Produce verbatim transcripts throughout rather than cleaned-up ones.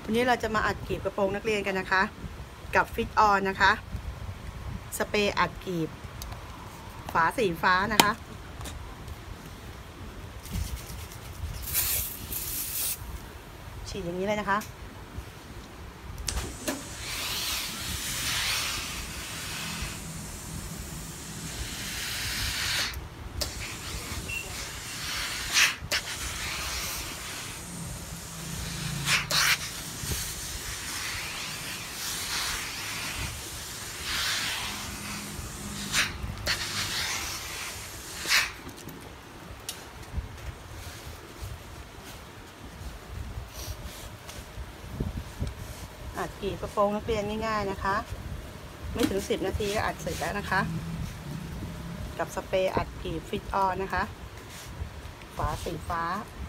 วันนี้เราจะมาอัดกรีบกระโปรงนักเรียนกันนะคะกับฟิตออนนะคะสเปรย์อัดกรีบฝาสีฟ้านะคะฉีดอย่างนี้เลยนะคะอัดกรีบกระโปรงนักเรียนง่ายๆนะคะไม่ถึงสิบนาทีก็อัดเสร็จแล้วนะคะกับสเปรย์อัดกรีบฟิตออนนะคะฝาสีฟ้า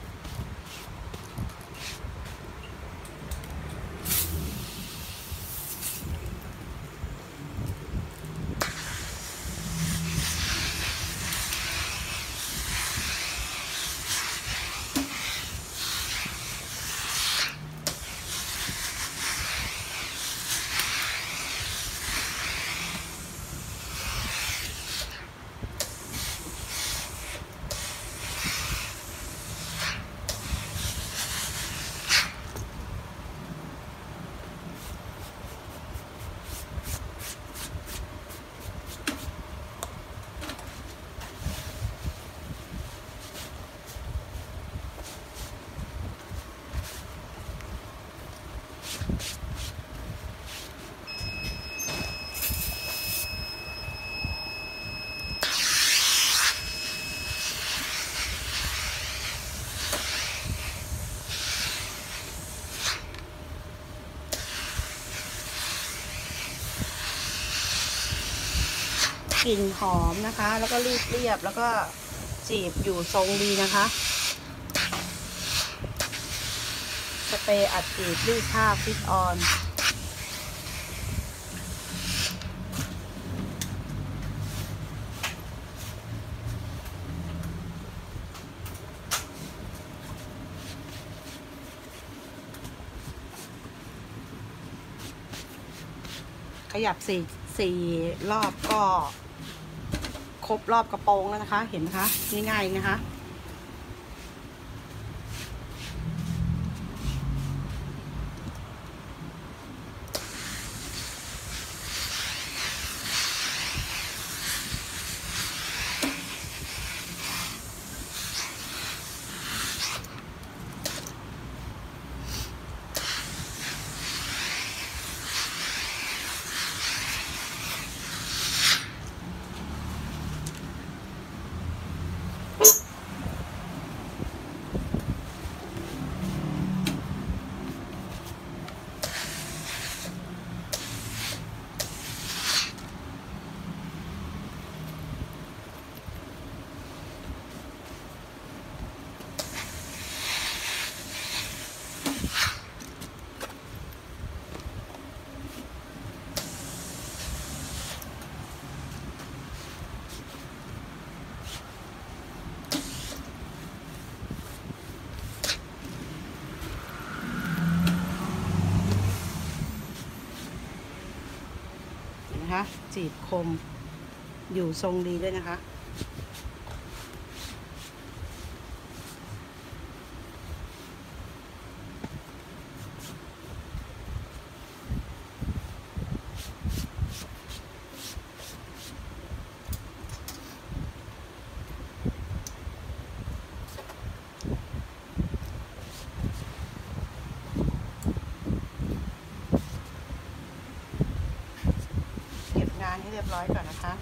กลิ่นหอมนะคะแล้วก็รีบเรียบแล้วก็จีบอยู่ทรงดีนะคะสเปรย์อัดกรีบรีดผ้าฟิตออนขยับสี่สี่รอบก็ครบรอบกระโปรงแล้วนะคะเห็นไหมคะง่ายๆนะคะนะคะจีบคมอยู่ทรงดีด้วยนะคะให้เรียบร้อยก่อนนะคะ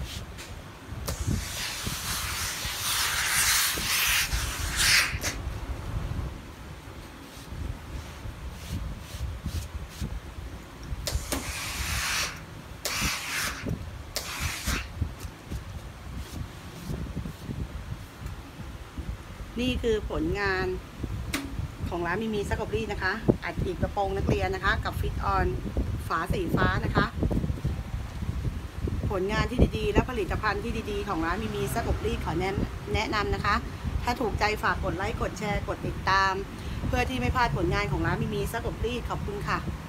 นี่คือผลงานของร้านมิมีซักอบรีนะคะอัดกรีบกระโปรงนักเรียนนะคะกับฟิตออนฝาสีฟ้านะคะผลงานที่ดีๆและผลิตภัณฑ์ที่ดีๆของร้านมิมีซักอบรีขอแนะนำนะคะถ้าถูกใจฝากกดไลค์กดแชร์กดติดตาม เพื่อที่ไม่พลาดผลงานของร้านมีมีซักอบรีดขอบคุณค่ะ